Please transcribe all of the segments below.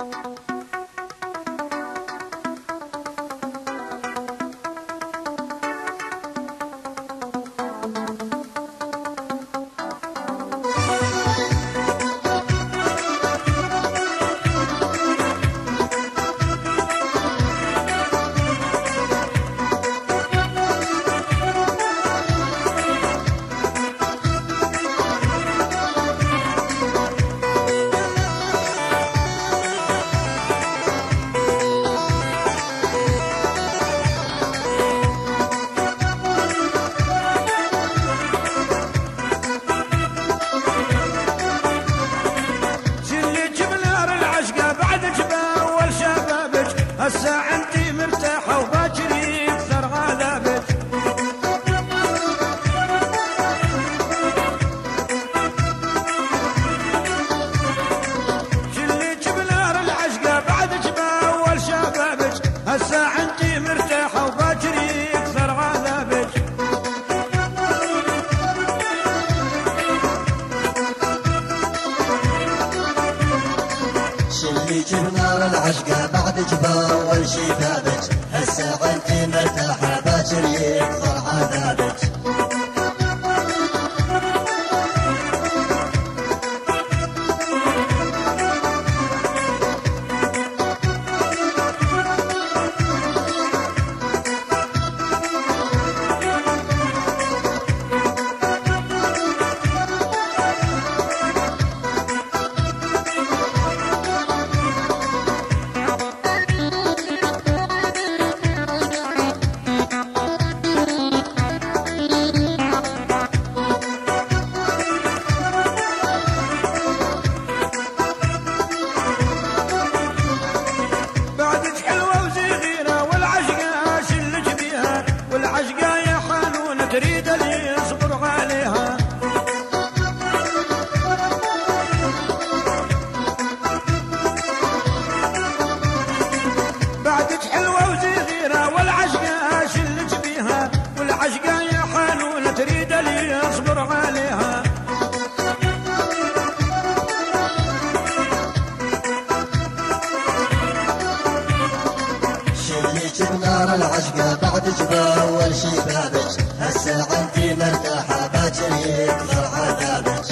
هسه عندي مرتاحة وباكر يكثر عذابك. شلي جبنار العشقة بعد جباول شبابك، هسه عندي مرتاحة وباكر يكثر عذابك. شلي جبنار العشقة بعد جباول شبابك، هسه عندي مرتاحة باكر يكثر عذابك. تريد اللي يصبر عليها، بعدك حلوة وزغيرة والعشقة شلك بيها، والعشقة يا حنونة تريد اللي يصبر عليها. شلي جبنار العشقة بعد جباول شبابك، هسه عندي مرتاحة باكر يكثر عذابك.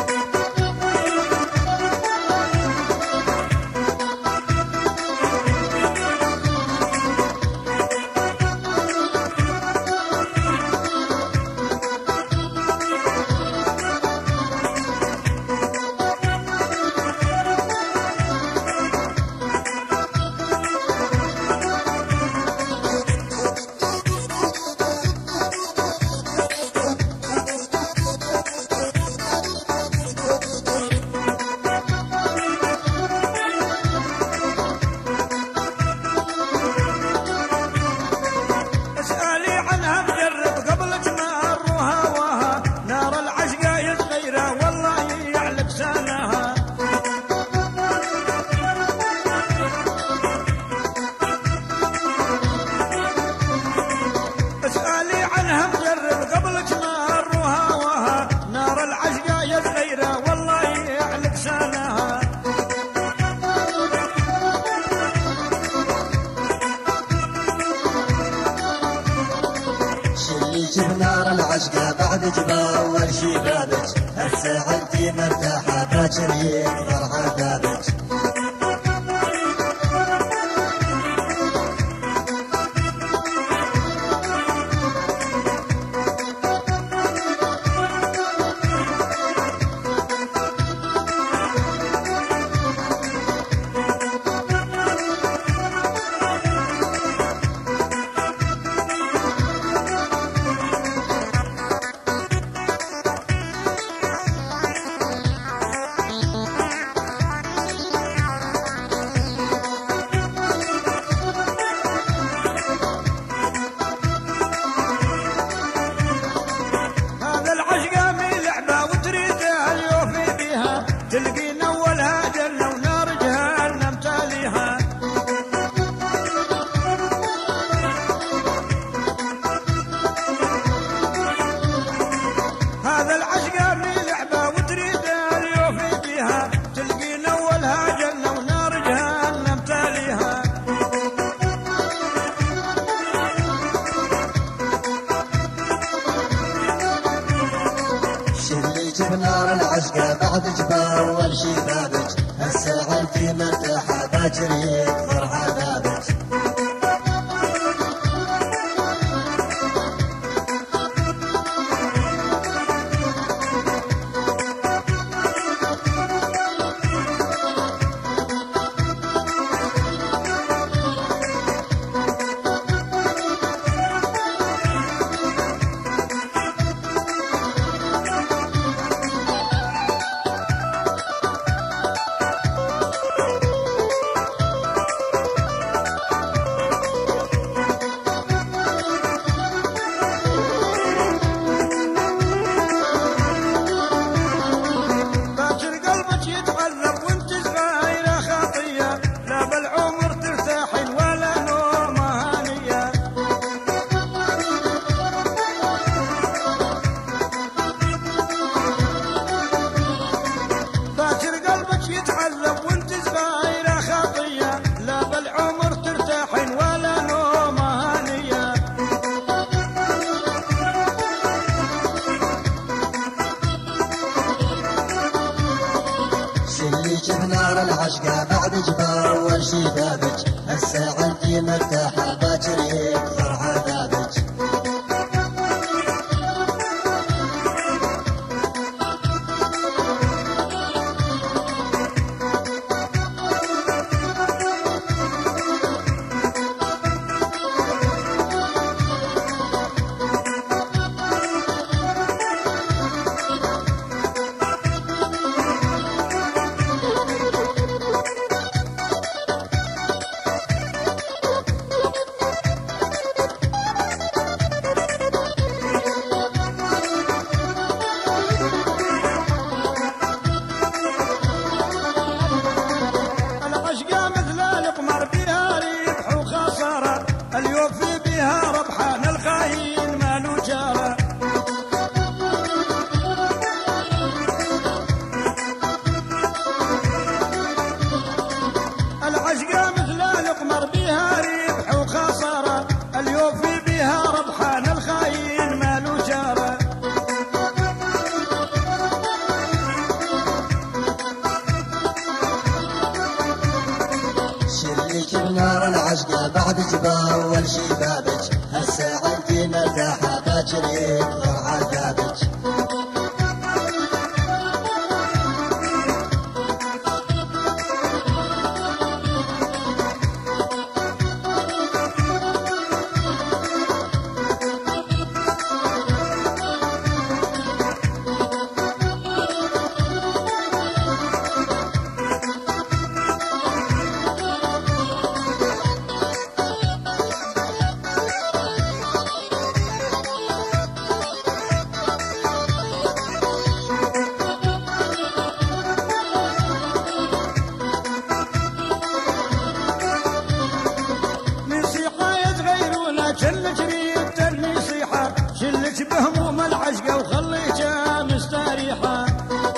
جبنار العشقة بعد جباول شبابك، هسه عندي مرتاحة باكر يكثر عذابك. اول شبابك، هالساعة انتي مرتاحة باكر يكثر عذابك. شليك بنار العشقة بعد جبار اول شبابك، هالساعة انتي مرتاحة باكر يكثر عذابك. اليوفي بها ربحان الخاين مالو جاره. العشقة مثل القمر بها ربح وخسارة، اليوفي بها ربحان الخاين مالو جاره. شليك بنار العشقة بعد جبار اول شبابك، هالساعة انتي مرتاحة باكر يكثر عذابك. شلك ريد ترمي صيحة، شلك بهموم العشقة وخليتها مستريحة.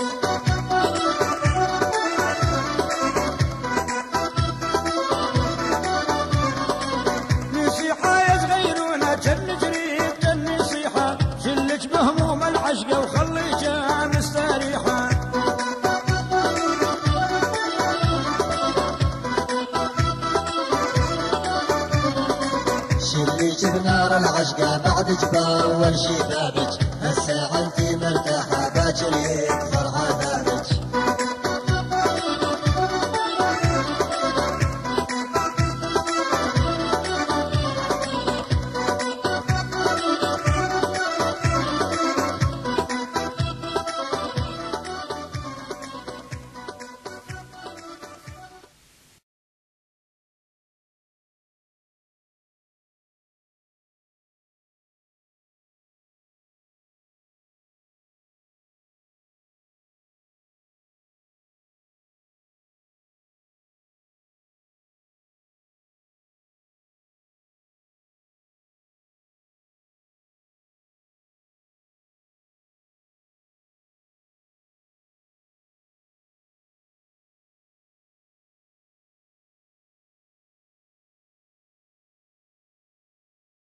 نصيحة يا صغيرونة شلك ريد ترمي صيحة، شلك بهموم العشقة وخليتها مستريحة. شليك بنار العشقة بعد جبار اول شبابك، هالساعة انتي مرتاحة باكر يكثر